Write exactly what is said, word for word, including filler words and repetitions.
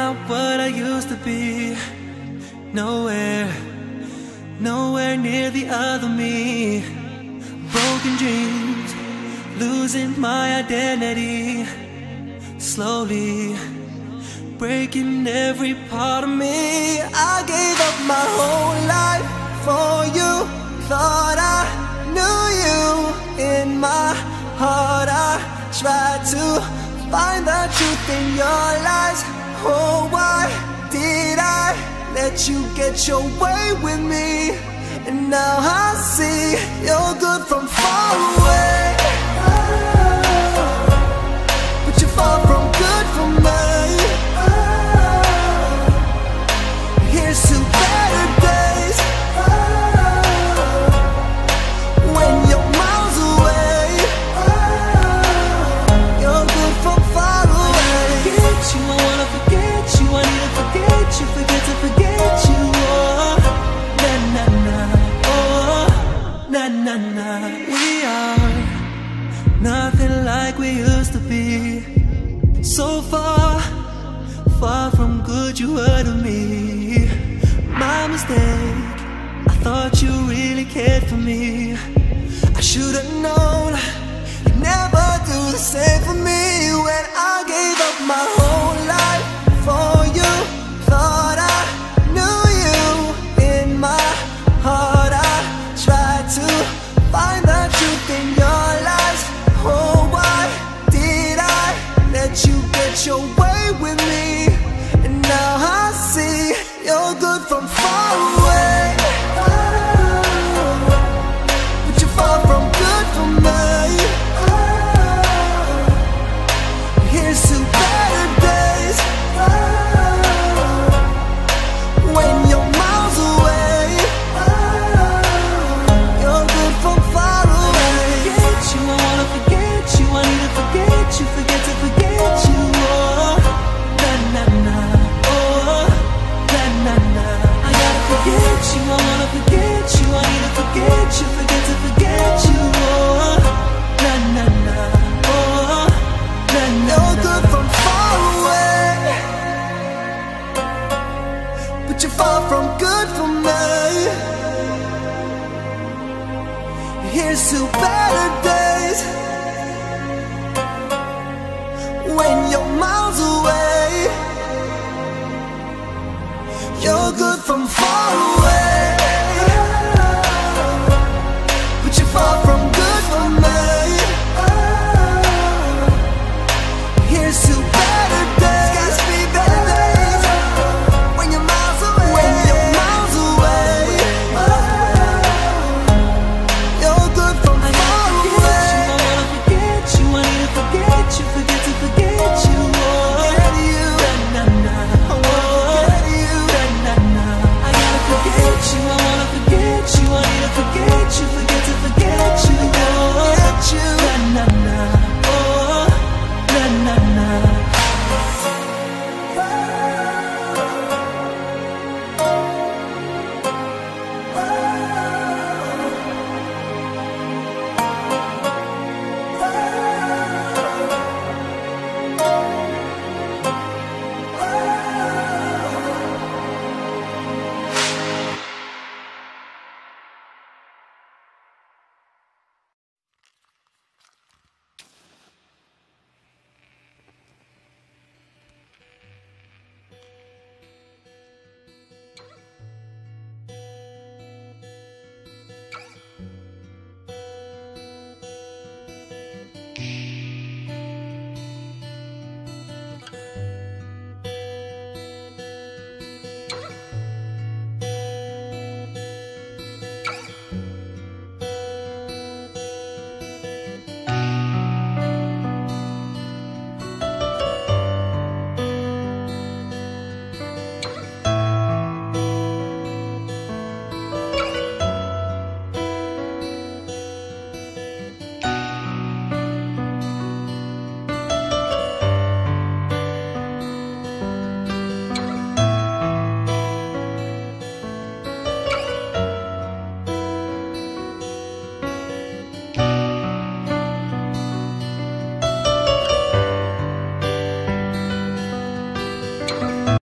not what I used to be. Nowhere, nowhere near the other me. Broken dreams, losing my identity. Slowly breaking every part of me. I gave up my whole life for you. Thought I knew you in my heart. I tried to find the truth in your lies. Oh, why did I let you get your way with me? And now I see you're good from far away, but you're far from good for me. Here's to better days, when you're miles away. You're good from far away. I forget you, I wanna forget you. I need to forget you, forget to forget you. Oh, na na na, oh, na na na. We are nothing like we used to be. So far, far from good you were to me. My mistake, I thought you really cared for me. I should've known you'd never do the same for me. When I gave up my whole life for you, thought I knew you in my heart. I tried to find the truth in your lies. Oh, why did I let you get your way with me? And now I see you're good from far away, but you're far from good for me. Here's to better days, when you're miles away. You're good from far away. I forget you, I wanna forget you. I need to forget you, forget to forget you. Oh, na na na, oh, na na na. I gotta forget you, I wanna forget you. I need to forget you, forget to forget you. Oh, na na na, oh, na na. You're good from far away, but you're far from good for me. Here's to better days, when you're miles away. You're good from far away.